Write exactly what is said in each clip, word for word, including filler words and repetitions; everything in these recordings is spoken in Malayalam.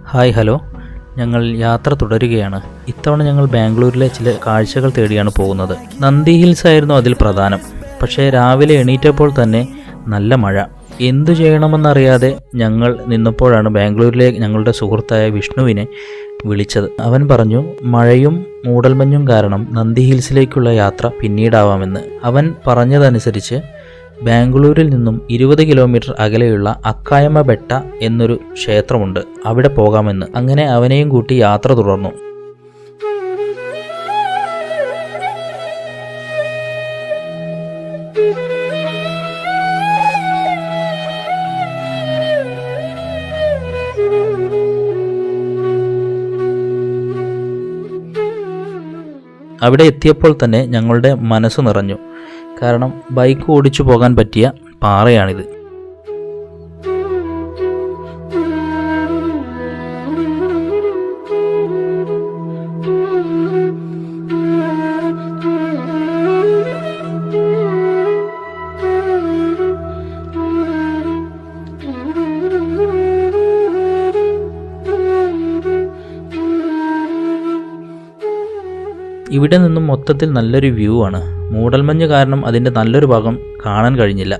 ഹായ് ഹലോ, ഞങ്ങൾ യാത്ര തുടരുകയാണ്. ഇത്തവണ ഞങ്ങൾ ബാംഗ്ലൂരിലെ ചില കാഴ്ചകൾ തേടിയാണ് പോകുന്നത്. നന്ദി ഹിൽസ് ആയിരുന്നു അതിൽ പ്രധാനം. പക്ഷേ രാവിലെ എണീറ്റപ്പോൾ തന്നെ നല്ല മഴ. എന്തു ചെയ്യണമെന്നറിയാതെ ഞങ്ങൾ നിന്നപ്പോഴാണ് ബാംഗ്ലൂരിലെ ഞങ്ങളുടെ സുഹൃത്തായ വിഷ്ണുവിനെ വിളിച്ചത്. അവൻ പറഞ്ഞു മഴയും മൂടൽമഞ്ഞും കാരണം നന്ദി ഹിൽസിലേക്കുള്ള യാത്ര പിന്നീടാവാമെന്ന്. അവൻ പറഞ്ഞതനുസരിച്ച് ബാംഗ്ലൂരിൽ നിന്നും ഇരുപത് കിലോമീറ്റർ അകലെയുള്ള അക്കായമ്മ ബെട്ട എന്നൊരു ക്ഷേത്രമുണ്ട്, അവിടെ പോകാമെന്ന്. അങ്ങനെ അവനെയും കൂട്ടി യാത്ര തുടർന്നു. അവിടെ എത്തിയപ്പോൾ തന്നെ ഞങ്ങളുടെ മനസ്സ് നിറഞ്ഞു. കാരണം ബൈക്ക് ഓടിച്ചു പോകാൻ പറ്റിയ പാറയാണിത്. ഇവിടെ നിന്നും മൊത്തത്തിൽ നല്ലൊരു വ്യൂ ആണ്. മൂടൽമഞ്ഞ് കാരണം അതിൻ്റെ നല്ലൊരു ഭാഗം കാണാൻ കഴിഞ്ഞില്ല.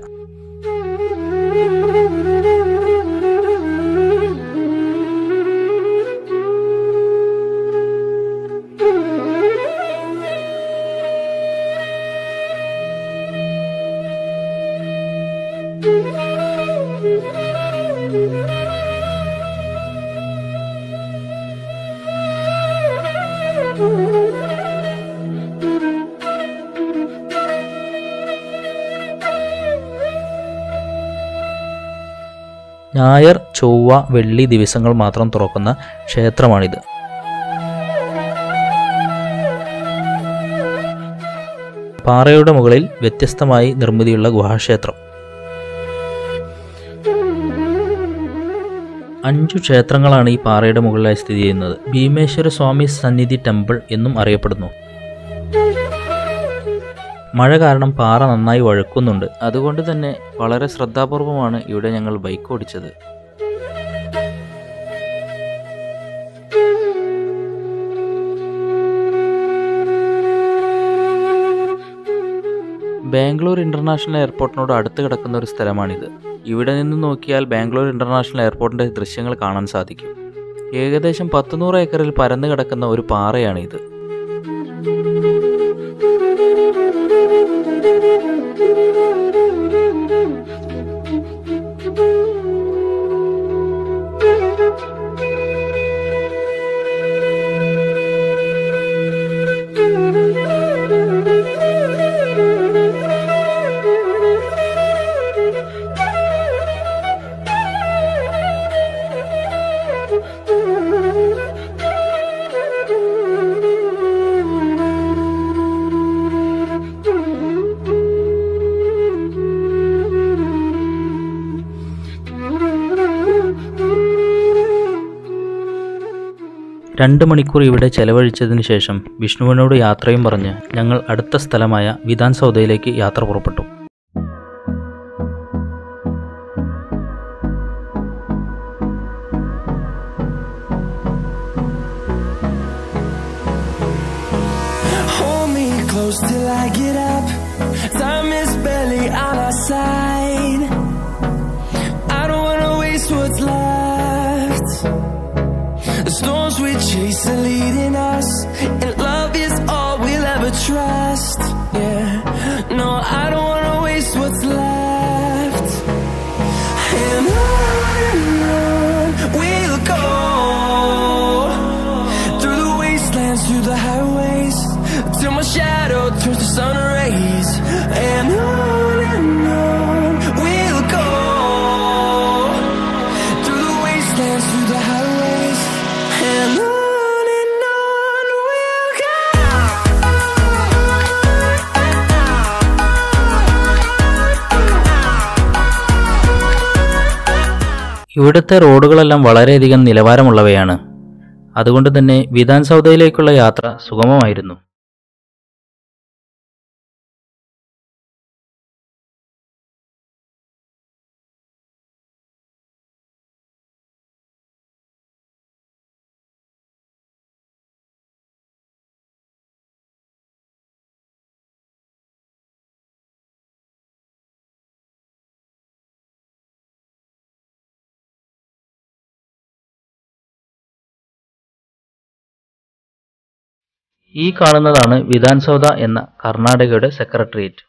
ഞായർ, ചൊവ്വ, വെള്ളി ദിവസങ്ങൾ മാത്രം തുറക്കുന്ന ക്ഷേത്രമാണിത്. പാറയുടെ മുകളിൽ വ്യത്യസ്തമായി നിർമ്മിതിയുള്ള ഗുഹാക്ഷേത്രം. അഞ്ചു ക്ഷേത്രങ്ങളാണ് ഈ പാറയുടെ മുകളിലായി സ്ഥിതി ചെയ്യുന്നത്. ഭീമേശ്വര സ്വാമി സന്നിധി ടെമ്പിൾ എന്നും അറിയപ്പെടുന്നു. മഴ കാരണം പാറ നന്നായി വഴുക്കുന്നുണ്ട്. അതുകൊണ്ട് തന്നെ വളരെ ശ്രദ്ധാപൂർവമാണ് ഇവിടെ ഞങ്ങൾ ബൈക്ക് ഓടിച്ചത്. ബാംഗ്ലൂർ ഇന്റർനാഷണൽ എയർപോർട്ടിനോട് അടുത്ത് കിടക്കുന്ന ഒരു സ്ഥലമാണിത്. ഇവിടെ നിന്ന് നോക്കിയാൽ ബാംഗ്ലൂർ ഇന്റർനാഷണൽ എയർപോർട്ടിന്റെ ദൃശ്യങ്ങൾ കാണാൻ സാധിക്കും. ഏകദേശം പത്തുനൂറ് ഏക്കറിൽ പരന്നു കിടക്കുന്ന ഒരു പാറയാണിത്. രണ്ട് മണിക്കൂർ ഇവിടെ ചെലവഴിച്ചതിന് ശേഷം വിഷ്ണുവിനോട് യാത്രയും പറഞ്ഞ് ഞങ്ങൾ അടുത്ത സ്ഥലമായ വിധാൻ സൗധയിലേക്ക് യാത്ര പുറപ്പെട്ടു. The storms we chase are leading us, and love is all we'll ever trust. Yeah, no, I don't wanna waste what's left. And on and on we'll go, through the wastelands, through the highways, till my shadow turns to sun rays. And on and on we'll go, through the wastelands, through the highways. And on and on we'll go. ഇവിടുത്തെ റോഡുകളെല്ലാം വളരെയധികം നിലവാരമുള്ളവയാണ്. അതുകൊണ്ട് തന്നെ വിധാൻ സൗധയിലേക്കുള്ള യാത്ര സുഗമമായിരുന്നു. ഈ കാണുന്നതാണ് വിധാൻ സൗധ എന്ന കർണാടകയുടെ സെക്രട്ടേറിയറ്റ്.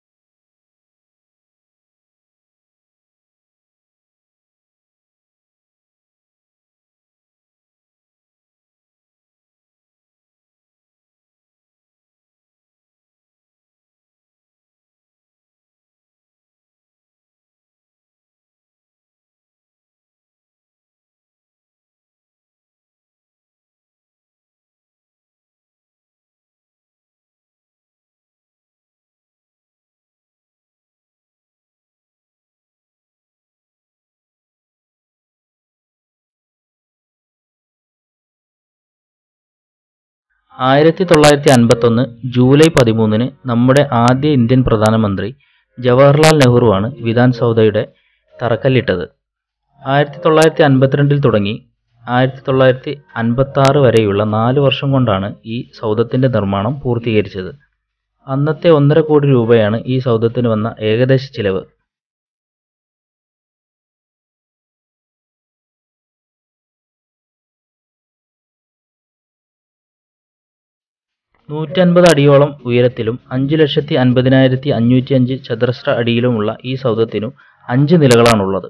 ആയിരത്തി തൊള്ളായിരത്തി അൻപത്തൊന്ന് ജൂലൈ പതിമൂന്നിന് നമ്മുടെ ആദ്യ ഇന്ത്യൻ പ്രധാനമന്ത്രി ജവഹർലാൽ നെഹ്റുവാണ് വിധാൻ സൗധയുടെ തറക്കല്ലിട്ടത്. ആയിരത്തി തൊള്ളായിരത്തി അൻപത്തിരണ്ടിൽ തുടങ്ങി ആയിരത്തി തൊള്ളായിരത്തി അൻപത്തി ആറ് വരെയുള്ള നാല് വർഷം കൊണ്ടാണ് ഈ സൗധത്തിന്റെ നിർമ്മാണം പൂർത്തീകരിച്ചത്. അന്നത്തെ ഒന്നര കോടി രൂപയാണ് ഈ സൗധത്തിന് വന്ന ഏകദേശ ചിലവ്. നൂറ്റൻപത് അടിയോളം ഉയരത്തിലും അഞ്ചു ലക്ഷത്തി അൻപതിനായിരത്തി അഞ്ഞൂറ്റി അഞ്ച് ചതുരശ്ര അടിയിലുമുള്ള ഈ സൗധത്തിനു അഞ്ച് നിലകളാണുള്ളത്.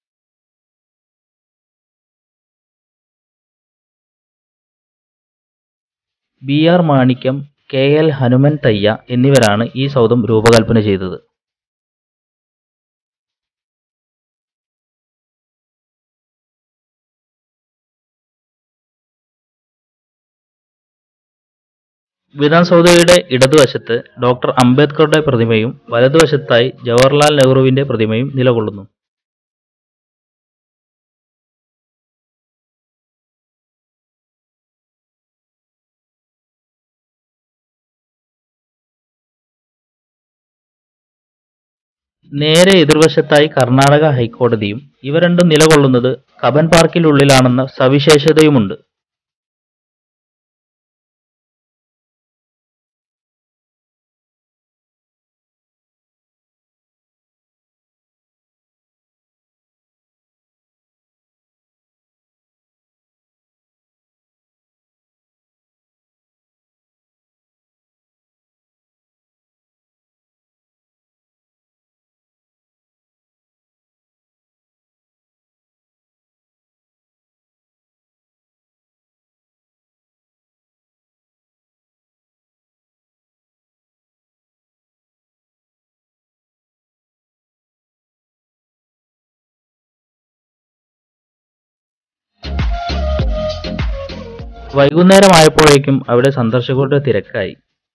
B R Manikyam, K L Hanumanthaiah എന്നിവരാണ് ഈ സൗധം രൂപകൽപ്പന ചെയ്തത്. വിധാൻ സൗധയുടെ ഇടതുവശത്ത് ഡോക്ടർ അംബേദ്കറുടെ പ്രതിമയും വലതുവശത്തായി ജവഹർലാൽ നെഹ്റുവിന്റെ പ്രതിമയും നിലകൊള്ളുന്നു. നേരെ എതിർവശത്തായി കർണാടക ഹൈക്കോടതിയും ഇവ രണ്ടും നിലകൊള്ളുന്നത് കബൻ പാർക്കിനുള്ളിലാണെന്ന സവിശേഷതയുമുണ്ട്. വൈകുന്നേരമായപ്പോഴേക്കും അവിടെ സന്ദർശകരുടെ തിരക്കായി.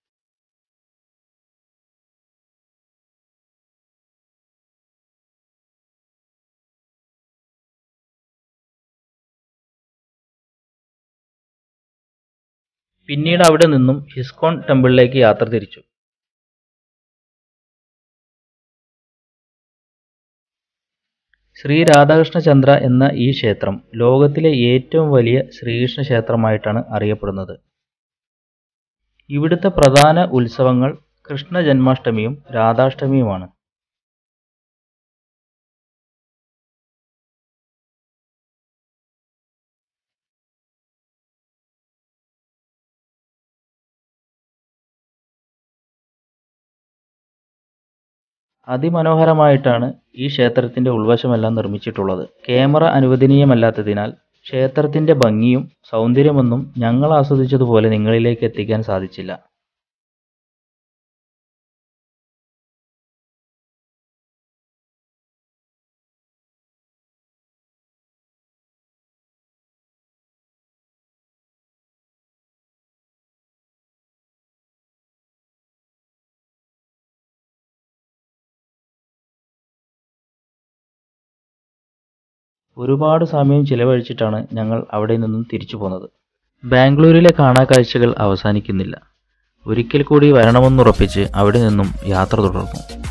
പിന്നീട് അവിടെ നിന്നും ഇസ്കോൺ ടെമ്പിളിലേക്ക് യാത്ര തിരിച്ചു. ശ്രീ രാധാകൃഷ്ണ ചന്ദ്ര എന്ന ഈ ക്ഷേത്രം ലോകത്തിലെ ഏറ്റവും വലിയ ശ്രീകൃഷ്ണ ക്ഷേത്രമായിട്ടാണ് അറിയപ്പെടുന്നത്. ഇവിടുത്തെ പ്രധാന ഉത്സവങ്ങൾ കൃഷ്ണ ജന്മാഷ്ടമിയും രാധാഷ്ടമിയുമാണ്. അതിമനോഹരമായിട്ടാണ് ഈ ക്ഷേത്രത്തിന്റെ ഉൾവശമെല്ലാം നിർമ്മിച്ചിട്ടുള്ളത്. ക്യാമറ അനുവദനീയമല്ലാത്തതിനാൽ ക്ഷേത്രത്തിന്റെ ഭംഗിയും സൗന്ദര്യമൊന്നും ഞങ്ങൾ ആസ്വദിച്ചതുപോലെ നിങ്ങളിലേക്ക് എത്തിക്കാൻ സാധിച്ചില്ല. ഒരുപാട് സമയം ചിലവഴിച്ചിട്ടാണ് ഞങ്ങൾ അവിടെ നിന്നും തിരിച്ചു പോന്നത്. ബാംഗ്ലൂരിലെ കാണാക്കാഴ്ചകൾ അവസാനിക്കുന്നില്ല. ഒരിക്കൽ കൂടി വരണമെന്നുറപ്പിച്ച് അവിടെ നിന്നും യാത്ര തുടർന്നു.